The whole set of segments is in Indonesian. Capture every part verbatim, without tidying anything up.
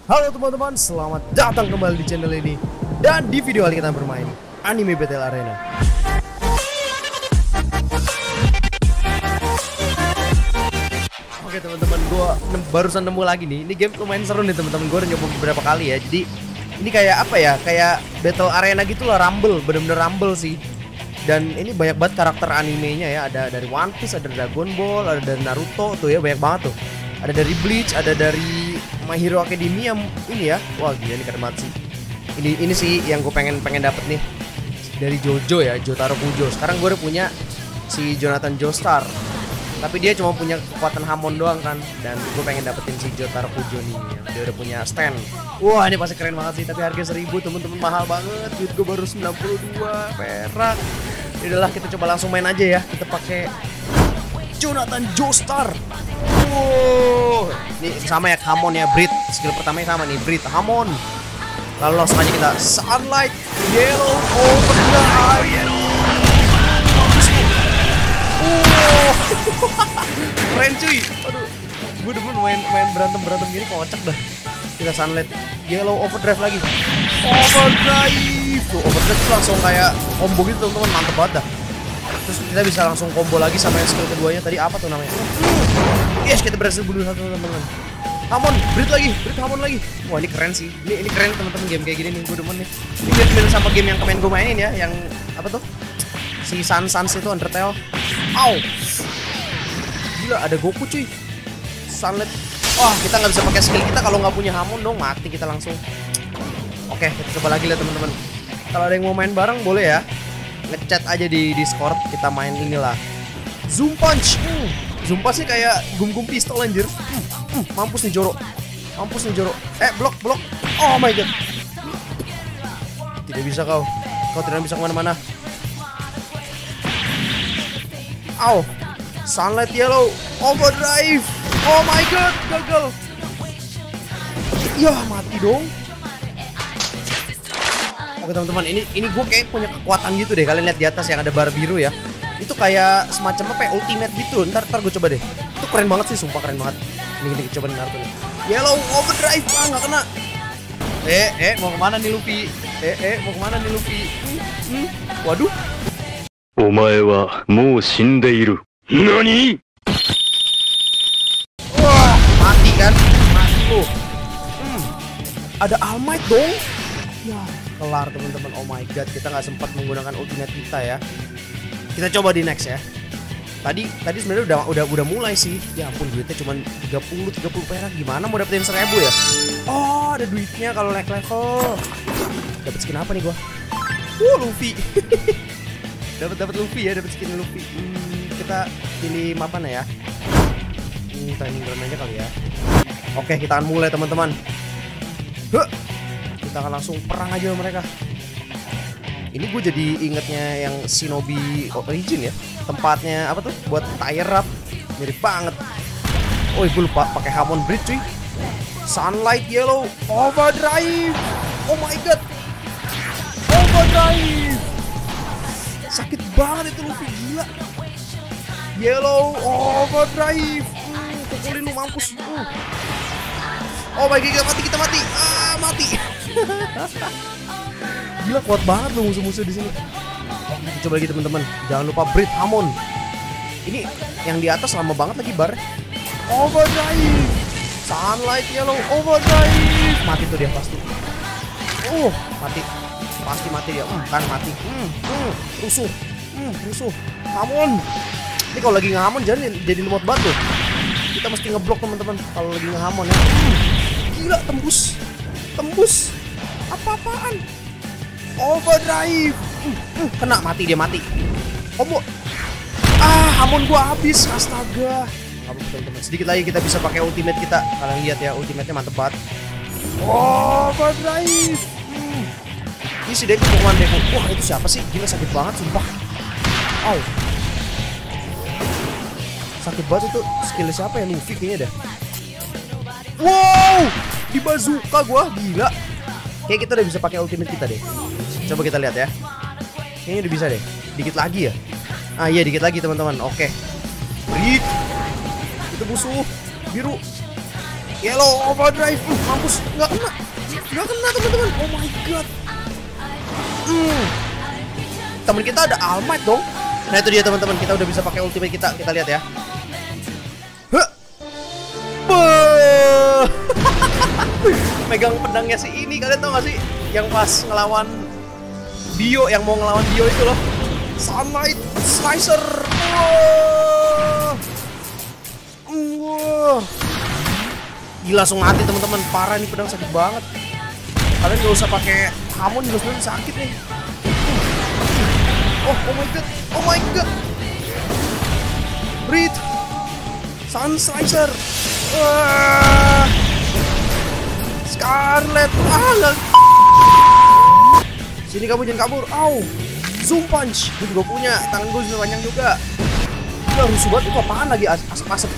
Halo teman-teman, selamat datang kembali di channel ini. Dan di video kali kita bermain Anime Battle Arena. Oke teman-teman, gue barusan nemu lagi nih. Ini game lumayan seru nih teman-teman. Gue udah nyoba beberapa kali ya. Jadi ini kayak apa ya? Kayak Battle Arena gitu lah, Rumble, bener-bener Rumble sih. Dan ini banyak banget karakter animenya ya. Ada dari One Piece, ada Dragon Ball, ada dari Naruto tuh ya, banyak banget tuh. Ada dari Bleach, ada dari My Hero Academia ini ya. Wah gila, ini keren banget sih. Ini ini sih yang gue pengen pengen dapet nih. Dari Jojo ya, Jotaro Kujo. Sekarang gue udah punya si Jonathan Joestar. Tapi dia cuma punya kekuatan Hamon doang kan. Dan gue pengen dapetin si Jotaro Kujo nih. Dia udah punya stand. Wah ini pasti keren banget sih. Tapi harga seribu temen-temen, mahal banget. Duit gue baru sembilan puluh dua perak. Yaudahlah, kita coba langsung main aja ya. Kita pakai Jonathan Joestar. Wow, ini sama ya, Hamon ya, Brit. Skill pertamanya sama nih, Brit, Hamon. Lalu langsung aja kita Sunlight Yellow Overdrive. Wow, keren cuy. Aduh, gue demen main main berantem berantem gini, kocak dah. Kita Sunlight Yellow Overdrive lagi. Overdrive, tuh Overdrive tuh langsung kayak combo gitu teman-teman, mantep banget dah. Terus kita bisa langsung combo lagi sama yang skill keduanya tadi, apa tuh namanya? Yes, kita berhasil bunuh satu teman-teman. Hamon, Brit lagi, Brit Hamon lagi. Wah ini keren sih. Ini ini keren teman-teman, game kayak gini nih, gue demen nih. Ini mirip-mirip sama game yang kemarin gue mainin ya, yang apa tuh? Si Sun Sans itu, Undertale. Au. Gila, ada Goku cuy. Sunlight. Wah, kita nggak bisa pakai skill kita kalau nggak punya Hamon dong, mati kita langsung. Oke, kita coba lagi lah teman-teman. Kalau ada yang mau main bareng boleh ya. Ngechat aja di Discord, kita main inilah Zoom Punch. Hmm. Zoom Punch sih kayak gum-gum pistol anjir. Hmm. Hmm. Mampus nih Joro. Mampus nih Joro. Eh, blok, blok. Oh my god. Tidak bisa kau. Kau tidak bisa kemana-mana. Au. Sunlight Yellow Overdrive. Oh my god, gagal. Ya, mati dong. Oke teman-teman, ini ini gue kayak punya kekuatan gitu deh. Kalian lihat di atas yang ada bar biru ya. Itu kayak semacam apa ya, ultimate gitu. Ntar ntar gue coba deh. Itu keren banget sih, sumpah keren banget. Ini ini coba nih Naruto nih. Yellow Overdrive, ah nggak kena. Eh eh mau kemana nih Luffy? Eh eh mau kemana nih Luffy? Hmm, hmm. Waduh. Omae wa mou shindeiru. Nani? Wah mati kan? Mati lo. Hmm. Ada All Might dong. Ya kelar teman-teman. Oh my god, kita nggak sempat menggunakan ultimate kita ya. Kita coba di next ya. Tadi tadi sebenarnya udah udah udah mulai sih. Ya ampun, duitnya cuma tiga puluh perak. Gimana mau dapetin seribu ya? Oh, ada duitnya kalau naik level. Dapat skin apa nih gua? Uh, Luffy. Dapat dapat Luffy ya, dapat skin Luffy. Hmm, kita pilih apa ya? Hmm, timing ground aja kali ya. Oke, kita akan mulai teman-teman. Huh. Kita akan langsung perang aja sama mereka. Ini gue jadi ingetnya yang Shinobi Origin ya. Tempatnya apa tuh? Buat tire up. Mirip banget. Oh, gue lupa pakai Hamon Bridge cuy. Sunlight Yellow Overdrive. Oh my god. Overdrive. Sakit banget itu Luffy, gila. Yellow Overdrive. Hmm, pukulin lu mampus. Uh. Oh my god, kita mati, kita mati. Ah, mati. Gila, kuat banget loh musuh-musuh di sini. Kita coba lagi teman-teman. Jangan lupa Brit Hamon. Ini yang di atas lama banget lagi bar. Overdrive. Sunlight Yellow Overdrive. Mati tuh dia pasti. Uh, mati. Pasti mati dia. Hmm, kan mati. Hmm, hmm, rusuh. Hmm, rusuh. Hamon. Ini kalau lagi ngehamon jangan jadi lemot batu. Kita mesti ngeblok teman-teman kalau lagi ngehamon ya. Hmm, gila, tembus. Tembus. Apa-apaan? Overdrive. Uh, uh, kena, mati dia, mati. Combo. Ah, Hamon gua habis. Astaga. Apa teman-teman? Sedikit lagi kita bisa pakai ultimate kita. Kalian lihat ya, ultimate-nya mantep banget. Overdrive. Hmm. Ini si Deku bukan Deku. Wah, itu siapa sih? Gila, sakit banget sumpah. Au. Sakit banget itu. Skill siapa ya? Luffy kayaknya dah. Wow, di bazooka gua, gila. Kayak kita udah bisa pakai ultimate kita deh. Coba kita lihat ya. Kayaknya udah bisa deh. Dikit lagi ya. Ah iya, dikit lagi teman-teman. Oke. Brit. Itu musuh biru. Yellow overdrive. Uh, mampus, nggak kena. Nggak kena teman-teman. Oh my god. Hmm. Temen kita ada All Might dong. Nah itu dia teman-teman, kita udah bisa pakai ultimate kita. Kita lihat ya. Huh. Megang pedangnya si ini, kalian tau gak sih? Yang pas ngelawan Dio, yang mau ngelawan Dio itu loh. Sunlight Slicer. Wow. Wow. Gila, langsung mati teman-teman. Parah, ini pedang sakit banget. Kalian gak usah pakai hamon juga sebenarnya sakit nih. Oh, oh my god. Oh my god. Breathe. Sun Slicer. Wah. Scarlet. Ah, gak. Sini kamu, jangan kabur. Au. Zoom punch. Gue juga punya. Tangan gue sudah panjang juga. Gila, rusuh banget. Itu apaan lagi? Asap-asap.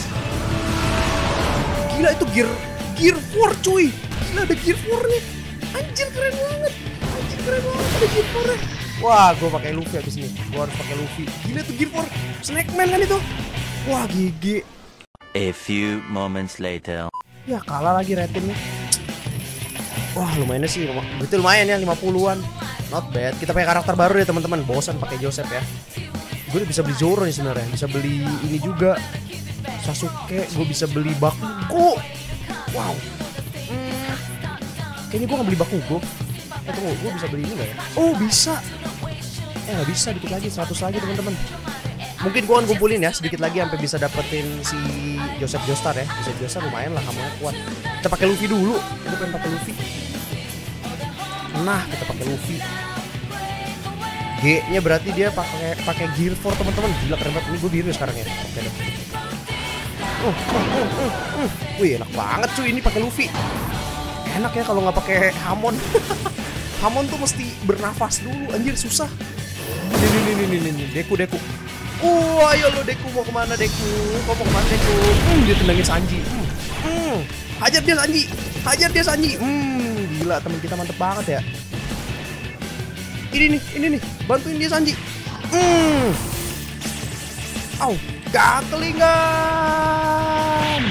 Gila, itu gear gear four cuy. Gila, ada gear four nih. Anjir, keren banget. Anjir, keren banget. Ada gear four nya. Wah, gue pakai Luffy abis ini. Gue harus pakai Luffy. Gila, tuh gear four. Snackman kan itu. Wah, G G. A few moments later. Ya, kalah lagi rating nih. Wah, lumayan sih. Betul, lumayan ya, lima puluhan. Not bad. Kita pakai karakter baru ya teman-teman. Bosan pakai Joseph ya. Gue bisa beli Zoro nih sebenarnya. Bisa beli ini juga. Sasuke, gue bisa beli Bakugo. Wow. Hmm. Kayaknya gue gak beli Bakugo. Eh tunggu, gue bisa beli ini gak ya? Oh bisa. Eh gak bisa, dikit lagi, seratus lagi teman-teman. Mungkin gue akan kumpulin ya sedikit lagi sampai bisa dapetin si Joseph Joestar ya. Joseph Joestar lumayan lah, kamu kuat. Kita pakai Luffy dulu. Gue pengen pakai Luffy. Nah, kita pakai Luffy. G-nya berarti dia pakai pakai gear four teman-teman. Gila, keren banget. Ini gue biru sekarang ya. Oke deh. Uh, uh, uh, uh, uh. Wih, enak banget cuy ini pakai Luffy. Enak ya kalau nggak pakai Hamon. Hamon tuh mesti bernafas dulu, anjir susah. Nih nih nih nih nih nih, Deku Deku. Uh, ayo lo Deku, mau kemana Deku? Kau mau kemana Deku? Hmm, dia tendangin Sanji. Hmm, hmm. Hajar dia Sanji, hajar dia Sanji. Hmm, gila teman kita mantep banget ya. Ini nih, ini nih, bantuin dia Sanji. Hmm. Au. Gatlingan.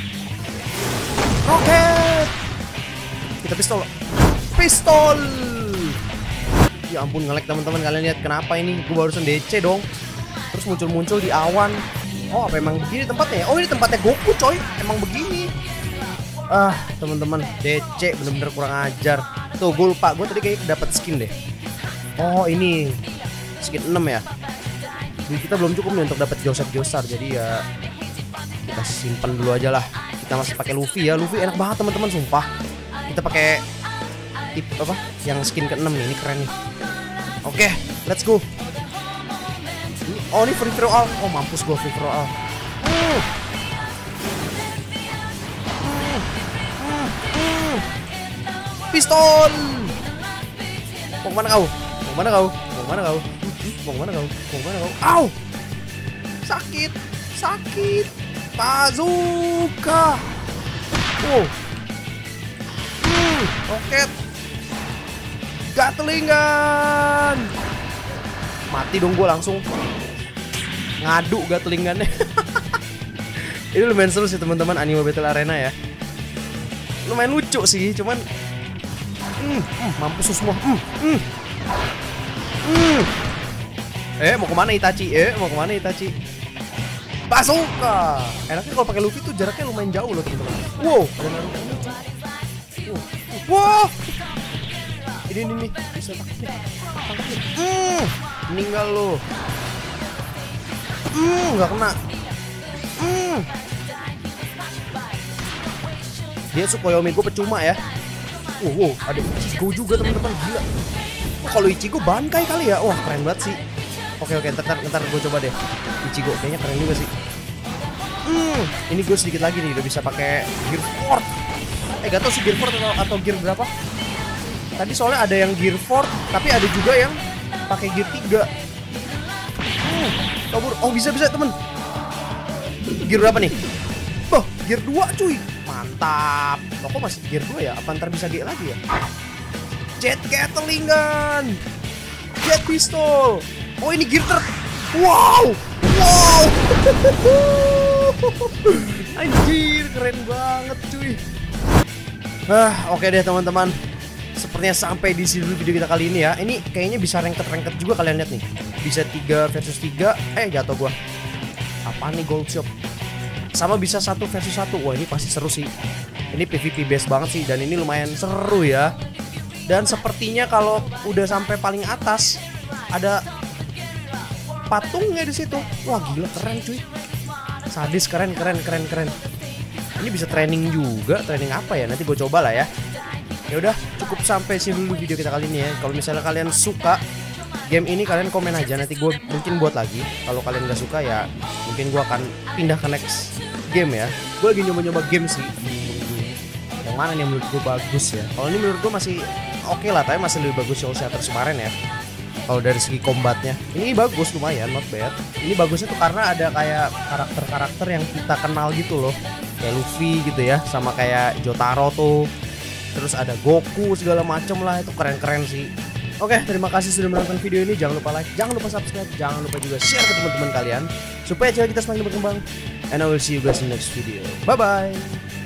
Roket. Kita pistol. Pistol. Ya ampun, nge-lag teman-teman. Kalian lihat kenapa ini? Gue barusan D C dong. Terus muncul-muncul di awan. Oh, apa emang begini tempatnya? Oh, ini tempatnya Goku, coy. Emang begini. Ah, teman-teman, D C bener-bener kurang ajar. Tuh, gue lupa. Gue tadi kayak dapat skin deh. Oh, ini skin enam ya. Jadi kita belum cukup nih untuk dapat Joseph Joestar, jadi ya kita simpan dulu aja lah. Kita masih pakai Luffy ya. Luffy enak banget teman-teman, sumpah. Kita pakai tip apa? Yang skin keenam nih, ini keren nih. Oke, let's go. Ini, oh ini free for all. Oh mampus gua free for all. Hmm. Hmm. Hmm. Hmm. Pistol. Mau kemana kau? Mau kemana kau? Mau kemana kau? Mau kemana kau? Mau kemana kau? Au! Sakit! Sakit! Bazooka! Oh! Hmm, roket! Gatlingan! Mati dong gue langsung. Ngadu gatlingannya. Ini lumayan seru sih teman-teman, Anime Battle Arena ya. Lumayan lucu sih, cuman hmm, hmm, mampus semua. Hmm, hmm. Hmm. Eh mau kemana Itachi? Eh mau kemana Itachi? Bazooka. Enaknya kalau pakai Luffy tuh jaraknya lumayan jauh loh teman-teman. Wow, ada Naruto ini. Wow. Wow. Ini ini nih bisa tangkap nih. Tangkap nih. Hmm. Meninggal lo. Hmm, nggak kena. Hmm. Dia Tsukuyomi gue percuma ya. Wow, wow, ada Ichigo juga teman-teman, gila. Oh, kalau Ichigo Bankai kali ya. Wah, keren banget sih. Oke oke, ntar, ntar gue coba deh. Ichigo kayaknya keren juga sih. Hmm, ini gue sedikit lagi nih udah bisa pakai Gear four. Eh gak tau sih Gear four atau, atau Gear berapa. Tadi soalnya ada yang Gear four, tapi ada juga yang pakai Gear tiga. Hmm, kabur. Oh bisa bisa temen. Gear berapa nih? Boh, Gear dua cuy. Mantap. Loh, kok masih Gear dua ya? Apa ntar bisa G lagi ya? Jet Gatlingan. Jet Pistol. Oh ini gear ter. Wow. Wow. Anjir, keren banget cuy. Ah, oke deh teman-teman. Sepertinya sampai di sini dulu video kita kali ini ya. Ini kayaknya bisa ranked-ranked juga, kalian lihat nih. Bisa tiga versus tiga. Eh, jatuh gua. Apaan nih gold shop? Sama bisa satu versus satu. Wah, ini pasti seru sih. Ini P V P base banget sih, dan ini lumayan seru ya. Dan sepertinya kalau udah sampai paling atas ada patungnya di situ. Wah, gila keren cuy. Sadis, keren keren keren keren. Ini bisa training juga. Training apa ya? Nanti gue coba lah ya. Ya udah, cukup sampai sini dulu video kita kali ini ya. Kalau misalnya kalian suka game ini, kalian komen aja, nanti gue mungkin buat lagi. Kalau kalian nggak suka ya mungkin gue akan pindah ke next game ya. Gue lagi nyoba-nyoba game sih. Yang mana nih menurut gue bagus ya. Kalau ini menurut gue masih oke okay lah, tapi masih lebih bagus Soul Shatters kemarin ya. Kalau dari segi combatnya ini bagus, lumayan, not bad. Ini bagusnya tuh karena ada kayak karakter-karakter yang kita kenal gitu loh, kayak Luffy gitu ya, sama kayak Jotaro tuh. Terus ada Goku segala macem lah, itu keren-keren sih. Oke, terima kasih sudah menonton video ini. Jangan lupa like, jangan lupa subscribe, jangan lupa juga share ke teman-teman kalian supaya channel kita semakin berkembang. And I will see you guys in the next video. Bye bye.